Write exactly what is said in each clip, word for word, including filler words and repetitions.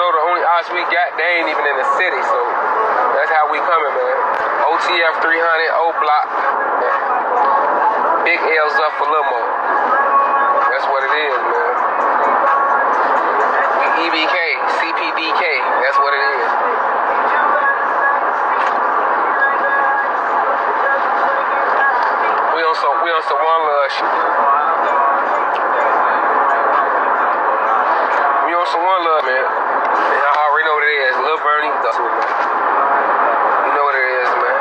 know the only ops we got, they ain't even in the city, so that's how we coming, man. O T F three hundred, O-Block. Big L's up for Limo. That's what it is, man. We E B K, C P D K, that's what it is. We on some, we on some one love shit. We on some one love, man. Y'all already know what it is. Lil Bernie, that's what, man. You know what it is, man.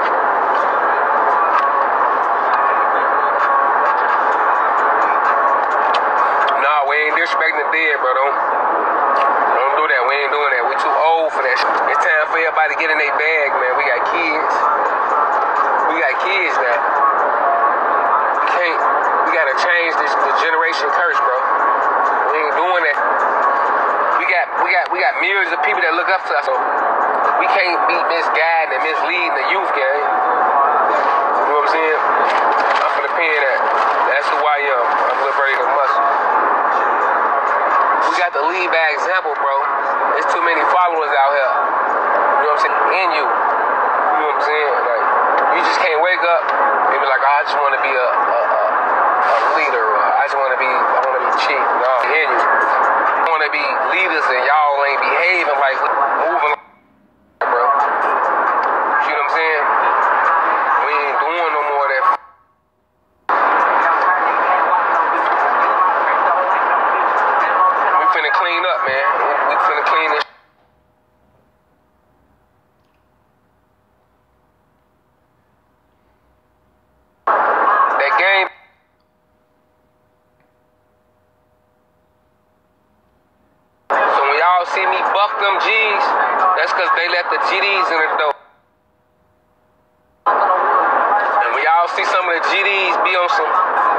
Nah, we ain't disrespecting the dead, bro. Don't, don't do that. We ain't doing that. We too old for that shit. It's time for everybody to get in their bag, man. We got kids. We got kids now. We can't, we gotta change this the generation curse, bro. We ain't doing that. We got, we got, we got millions of people that look up to us, so we can't be misguiding and misleading the youth, gang. You know what I'm saying? I'm finna pin that. That's who I am. I'm liberating the muscle. We got to lead by example, bro. There's too many followers out here. You know what I'm saying? In you. You know what I'm saying? Like, you just can't wake up and be like, oh, I just want to be a, a, a, a leader. Or I just want to be, I want to be chief. No, in you. I want to be leaders and y'all ain't behaving like, moving like, bro. You know what I'm saying? We ain't doing no more of that. We finna clean up, man. We, we finna clean this. That game. So when y'all see me buck them G's, that's because they let the G Ds in the door. And when y'all see some of the G Ds be on some